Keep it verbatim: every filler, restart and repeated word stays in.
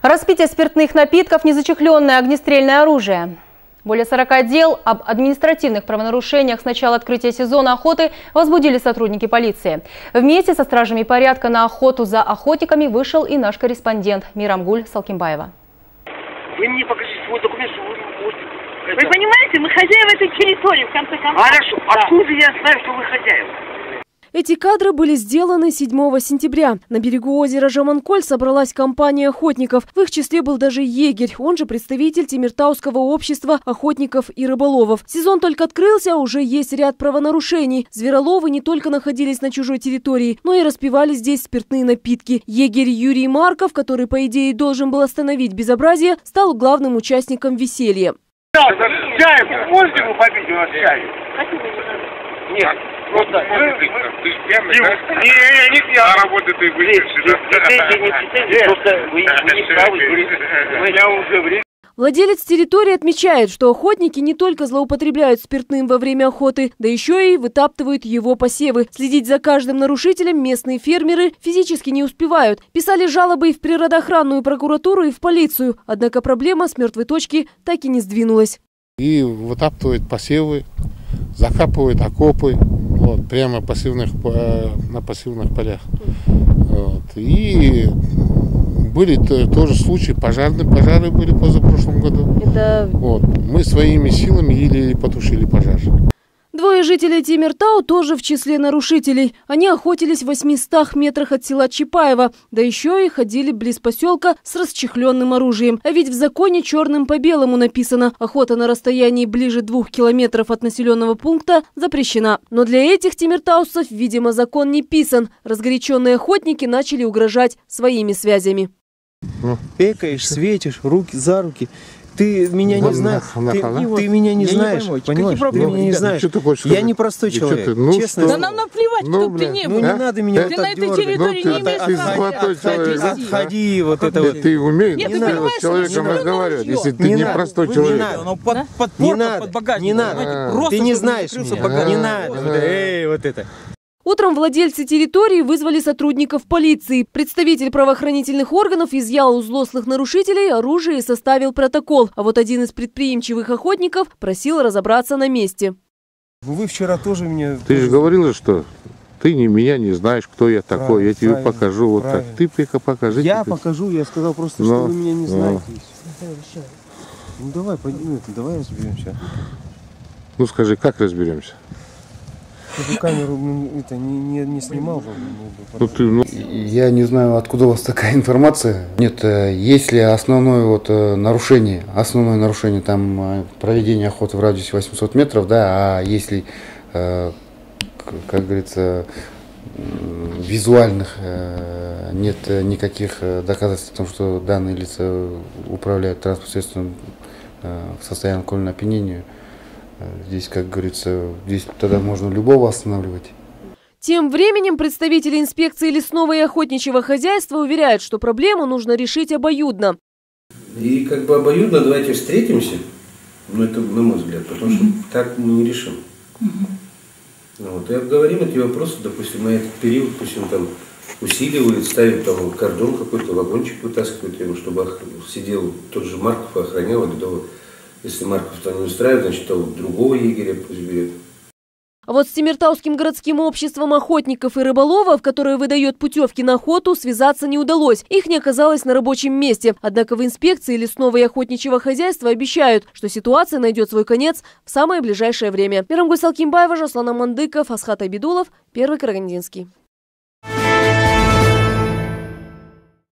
Распитие спиртных напитков, незачехленное огнестрельное оружие. Более сорока дел об административных правонарушениях с начала открытия сезона охоты возбудили сотрудники полиции. Вместе со стражами порядка на охоту за охотниками вышел и наш корреспондент Мирамгуль Салкимбаева. Вы мне покажите свой документ, что вы можете... Вы понимаете, мы хозяева этой территории, в конце концов. Хорошо, да. Откуда я знаю, что вы хозяева? Эти кадры были сделаны седьмого сентября. На берегу озера Жаманколь собралась компания охотников. В их числе был даже егерь, он же представитель Темиртауского общества охотников и рыболовов. Сезон только открылся, а уже есть ряд правонарушений. Звероловы не только находились на чужой территории, но и распивали здесь спиртные напитки. Егерь Юрий Марков, который, по идее, должен был остановить безобразие, стал главным участником веселья. Чай, можете вы попить у нас чай? Нет. Вот так. Ты пьяный, да? Не, не, не пьяный. А работы ты выпьешь, да? Претензии, не претензии, просто вы не правы, я уже в... Владелец территории отмечает, что охотники не только злоупотребляют спиртным во время охоты, да еще и вытаптывают его посевы. Следить за каждым нарушителем местные фермеры физически не успевают. Писали жалобы и в природоохранную прокуратуру, и в полицию. Однако проблема с мертвой точки так и не сдвинулась. И вытаптывают посевы, закапывают окопы, вот, прямо пассивных, на пассивных полях. Вот. И были тоже случаи, пожарные пожары были позапрошлом году. Это... Вот. Мы своими силами еле потушили пожар. Двое жителей Темиртау тоже в числе нарушителей. Они охотились в восьмистах метрах от села Чапаево, да еще и ходили близ поселка с расчехленным оружием. А ведь в законе черным по белому написано: охота на расстоянии ближе двух километров от населенного пункта запрещена. Но для этих темиртаусцев, видимо, закон не писан. Разгоряченные охотники начали угрожать своими связями. Пекаешь, светишь, руки за руки. Ты меня не знаешь, ты, ты меня не знаешь, понимаешь? Ты меня не знаешь. Я не простой человек, ну, честно. Да нам наплевать, ну, кто ты не был. Ну не надо меня ты вот на так этой дергать. территории ну, не имеешь права. Отходи, отходи, вот это вот. Ты умеешь Нет, с ты человеком разговаривать, если ты не не надо, простой не человек. надо. Ну, под, под Не порку, надо, под багажник, не надо. Просто, Ты не чтобы знаешь закрылся меня, багажник. не надо. Вот, эй, вот это. Утром владельцы территории вызвали сотрудников полиции. Представитель правоохранительных органов изъял у злостных нарушителей оружие и составил протокол. А вот один из предприимчивых охотников просил разобраться на месте. Вы вчера тоже меня... Ты же говорила, что ты не, меня не знаешь, кто я такой. Правильно, я тебе правильно, покажу вот правильно. Так. Ты пока покажи. Я тебе. покажу, я сказал просто, но, что вы меня не знаете. Но. Ну давай, пойдем, давай разберемся. Ну скажи, как разберемся? Эту камеру это, не, не, не снимал. Ну, ты, ну... Я не знаю, откуда у вас такая информация. Нет, если основное вот нарушение, основное нарушение там проведение охоты в радиусе восьмисот метров, да, а если, как говорится, визуальных нет никаких доказательств о том, что данные лица управляют транспортным средством в состоянии алкогольного опьянения, здесь, как говорится, здесь тогда можно любого останавливать. Тем временем представители инспекции лесного и охотничьего хозяйства уверяют, что проблему нужно решить обоюдно. И как бы обоюдно давайте встретимся, ну это на мой взгляд, потому что mm-hmm. так мы не решим. Mm-hmm. Вот, и обговорим эти вопросы, допустим, на этот период, пусть он там усиливает, ставит там кордон какой-то, вагончик вытаскивает, чтобы сидел тот же Марков и охранял, или того. Если Марков там не устраивает, значит, того другого егеря пусть берет. А вот с Темиртауским городским обществом охотников и рыболовов, которое выдает путевки на охоту, связаться не удалось. Их не оказалось на рабочем месте. Однако в инспекции лесного и охотничьего хозяйства обещают, что ситуация найдет свой конец в самое ближайшее время. Мирамгуль Салкимбаева, Жаслан Амандыков, Асхат Абидулов, Первый Карагандинский.